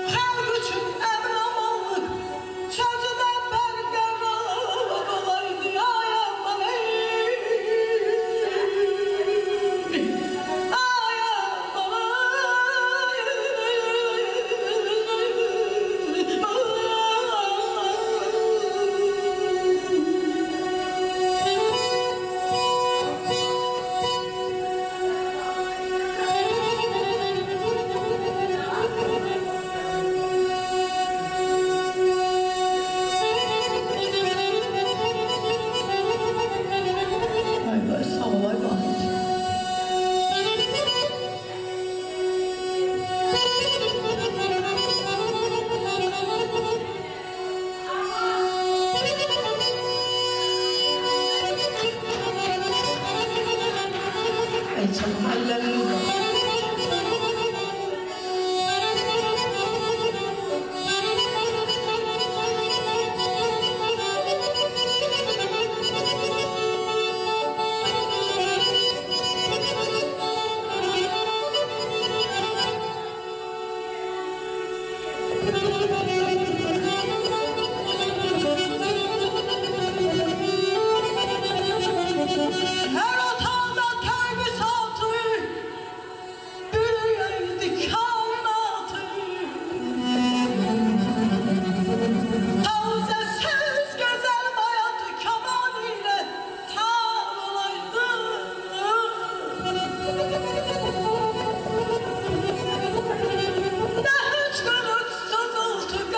Sızıltı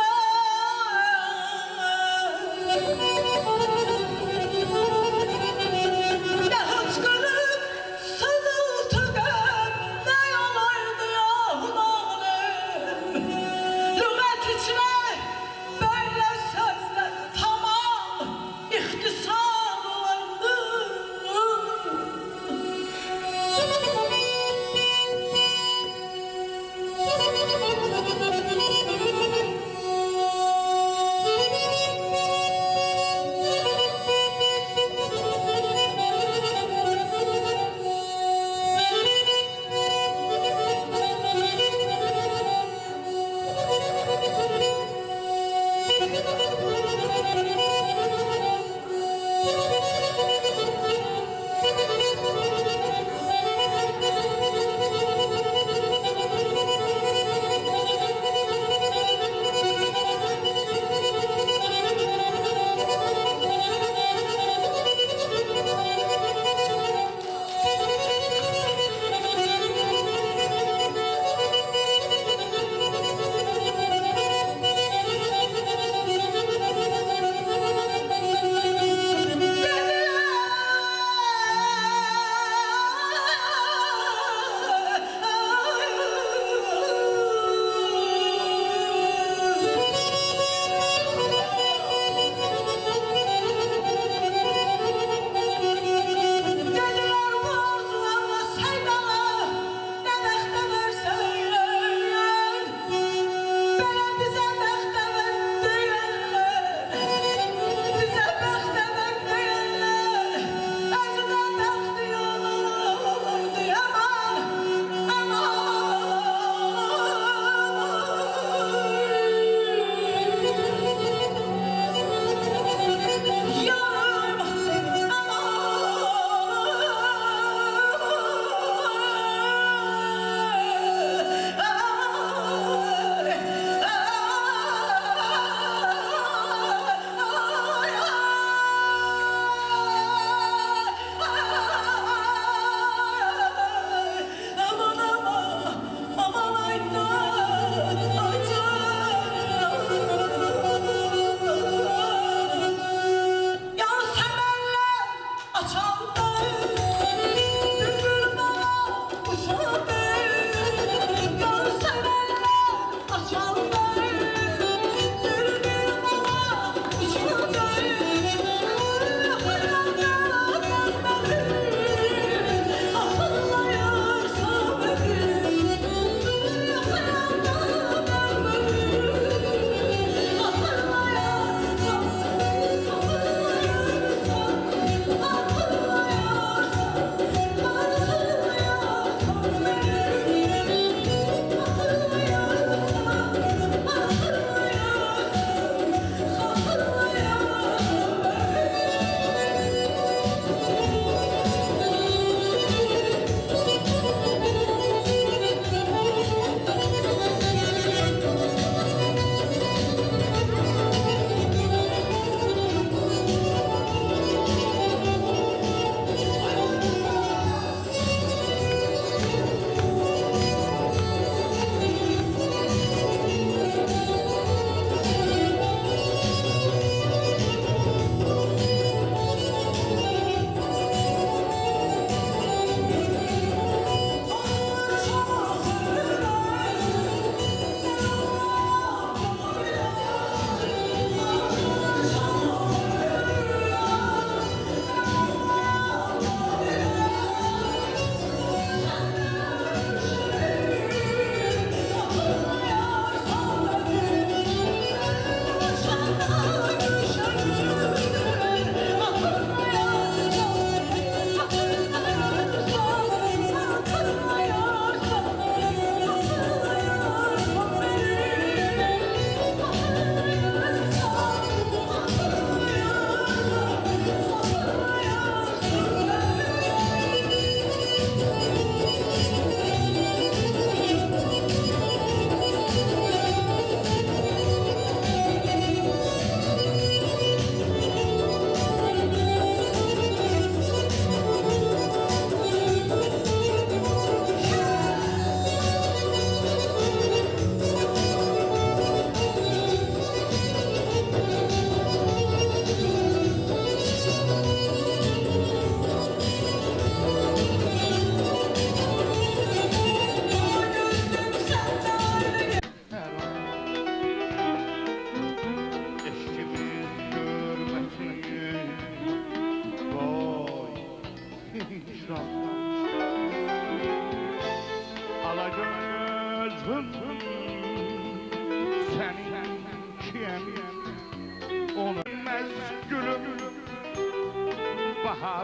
bahar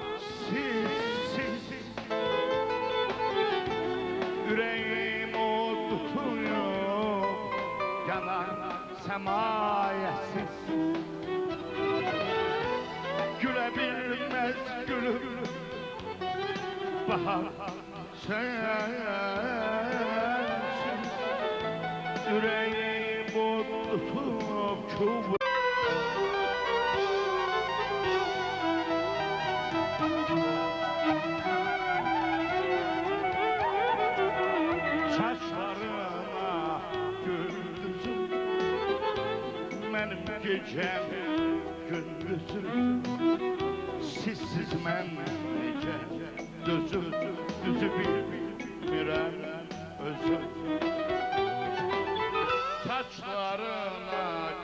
siz yüreğim o tutuyor yanan semayesiz gülebilmez gülüm bahar sensiz yüreğim o tutuyor çubuğu. Saçlarına gündüzüm benim gecem gündüzüm sizsiz ben nece düzüm düzü bilmirem özüm saçlarına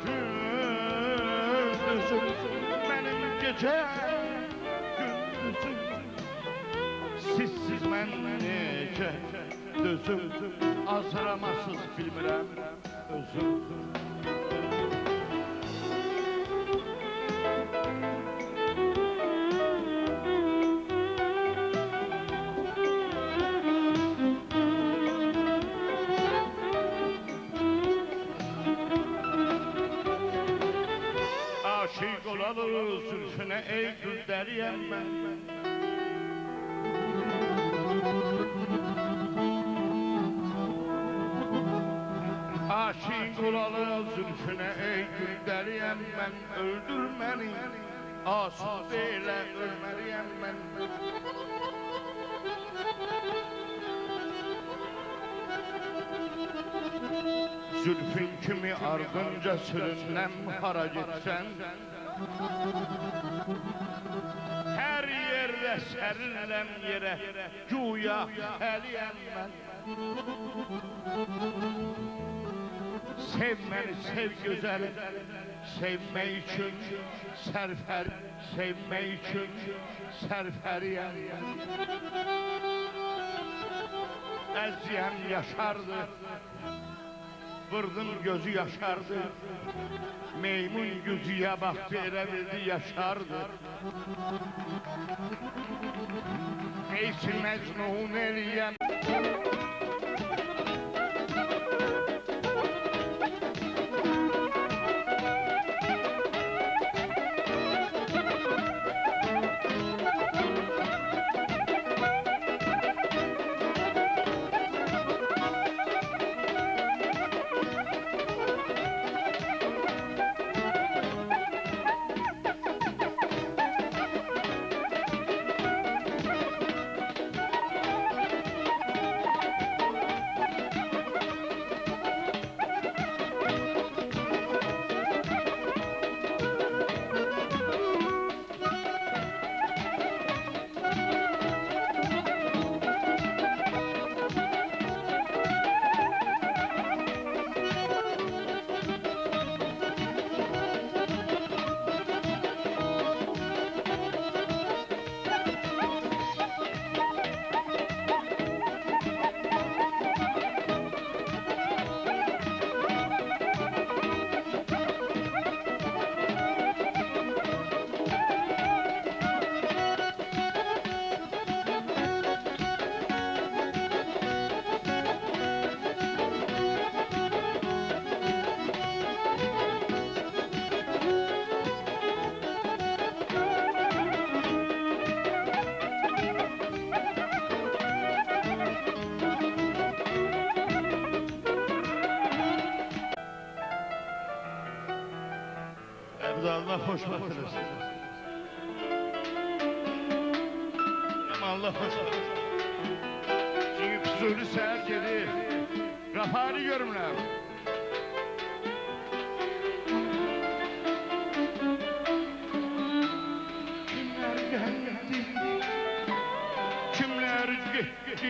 gündüzüm benim gecem gündüzüm sizsiz ben nece düzüm azramasız bilmirəm özüm aşık olalı zülfüne ey gül deriyem ben aşık olalı zülfüne ey gül deriyem ben öldür beni asudeyle ölmeliyem ben zülfün kimi ardınca sürünem hara gitsen her yerde serilem yere güya heliyem ben sevmeni sev güzelim sevmek için serfer sevmek için serferiyem eziyem yaşardı vurdum gözü yaşardı meymun yüzüye bak verebildi yaşardı neyse mecnun eliyem Allah hoş bakınız. Allah hoş bakınız. Çünkü Füzuli seher gedi. Rafari görümler. Kimler geldi? Kimler gitti?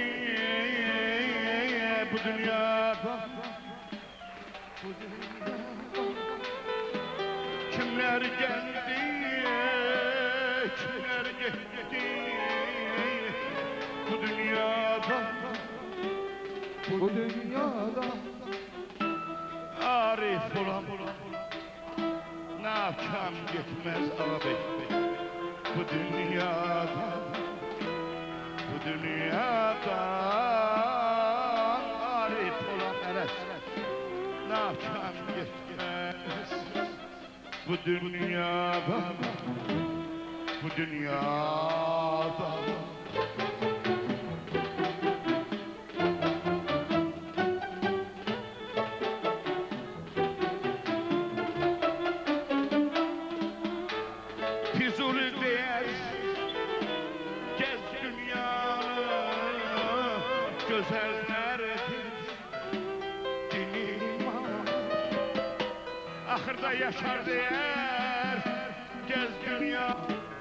Bu dünyada. Kimler geldi, kimler gitti bu dünyada arif olan nakam gitmez ağabey bu dünyadan arif olan eres nakam gitmez. Bu dünyadan Füzuli değer gez dünyanı güzellerdir dinim ahırda yaşar değer gez dünya.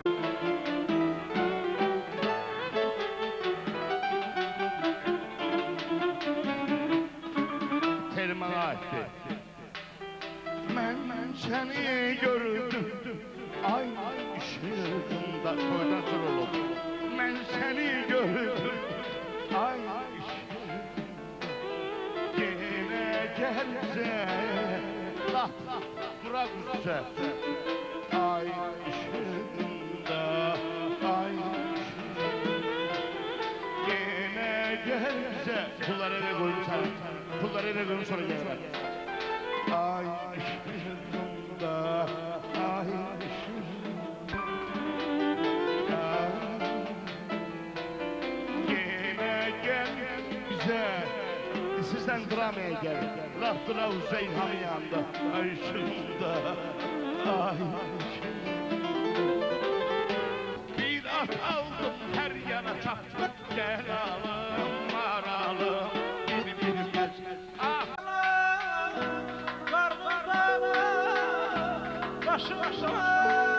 Telmana aitti. Ben seni gördüm ay ışığında toydan sonra oldu. Ben seni gördüm ay ışığında gene gelse lah bırak üstse ay ışığında ay ışığında gene gelse pulları eve koyun sana pulları eve koyun sonra gelir ay ışığında ay sizden dramaya gel, Rabbına Uzeyhan'ın yanında, ay ışığında, ay ışığında. Bir at aldım her yana çaktım, gel alım, maralım, bir gel. Ah! Karnımdan başı başıma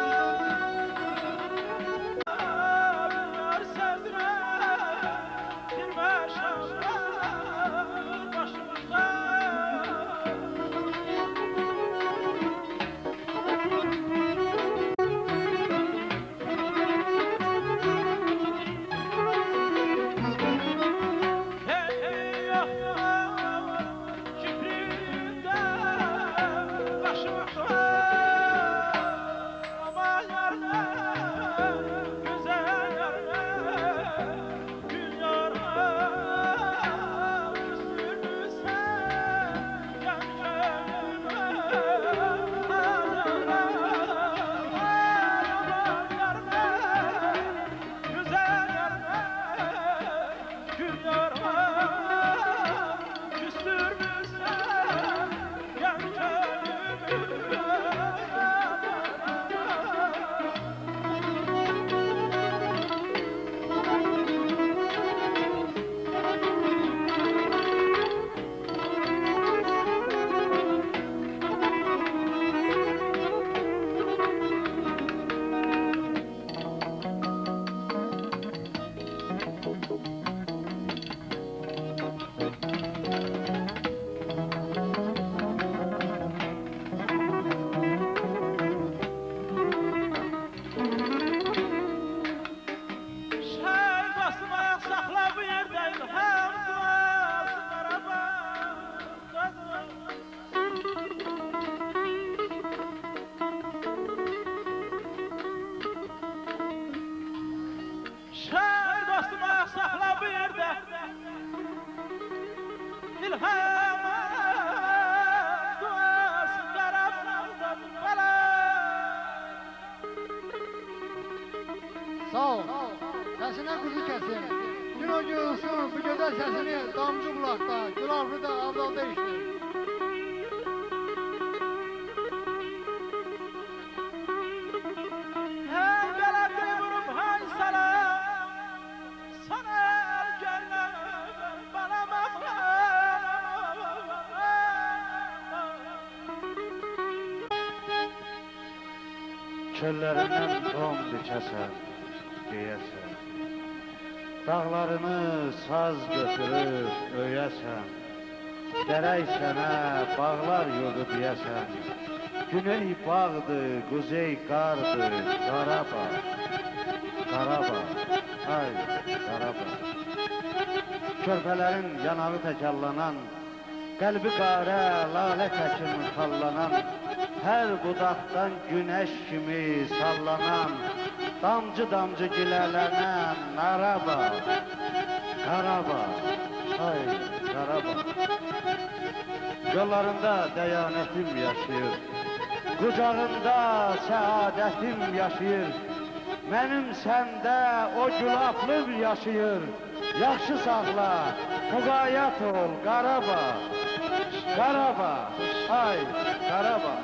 Sağ ol. Səsindən quzu kəsin. Gün o gün olsun, bu gözəl səsini Damcı Bulaqda, Gülarlı'da, Avdalda işləyir. Hey belədi vurup hay salam, sana gönlüm balamam. Çöllerinden don biçəsən, geyəsən, dağlarını saz götürüb öyəsən, dərək sənə bağlar yurdu deyəsən, güney bağdır, quzey qardır, Qarabağ, Qarabağ, ay Qarabağ. Körpələrin yanağı təkallanan, qəlbi qarə, lalə təkin xallanan, hər budaqdan günəş kimi sallanan, damcı damcı gülərlərlə Qarabağ, Qarabağ, ay Qarabağ. Yollarında dəyanətim yaşayır, qucağında səadətim yaşayır. Mənim səndə o gülablım yaşayır. Yaxşı saxla, müqayyət ol Qarabağ, Qarabağ, ay Qarabağ.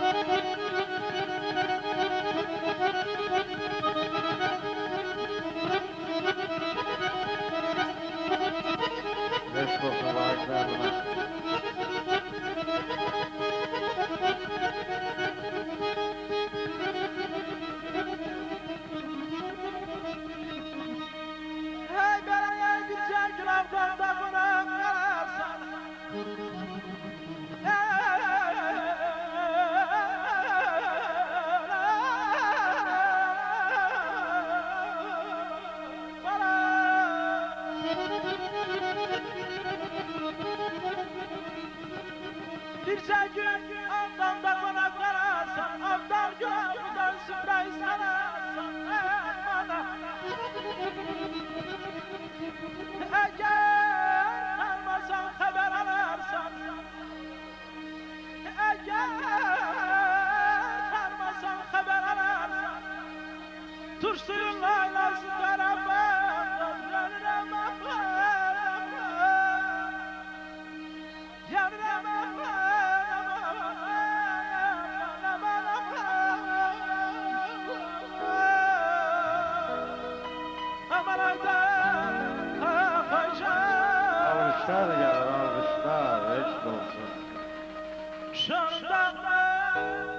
Beş olsun vaizler buna. Hey belaya gidecek Gülafdan da buna kalarsan. Bir gün avdan da bana kalarsan, avdan günahından sprey sanarsan. Eğer almasan haber alarsan, eğer almasan haber alarsan, Turşuyun laylası Qarabağdan yanıram aman, yanıram Alkışlar gelir, alkışlar, eşit olsun. Şandan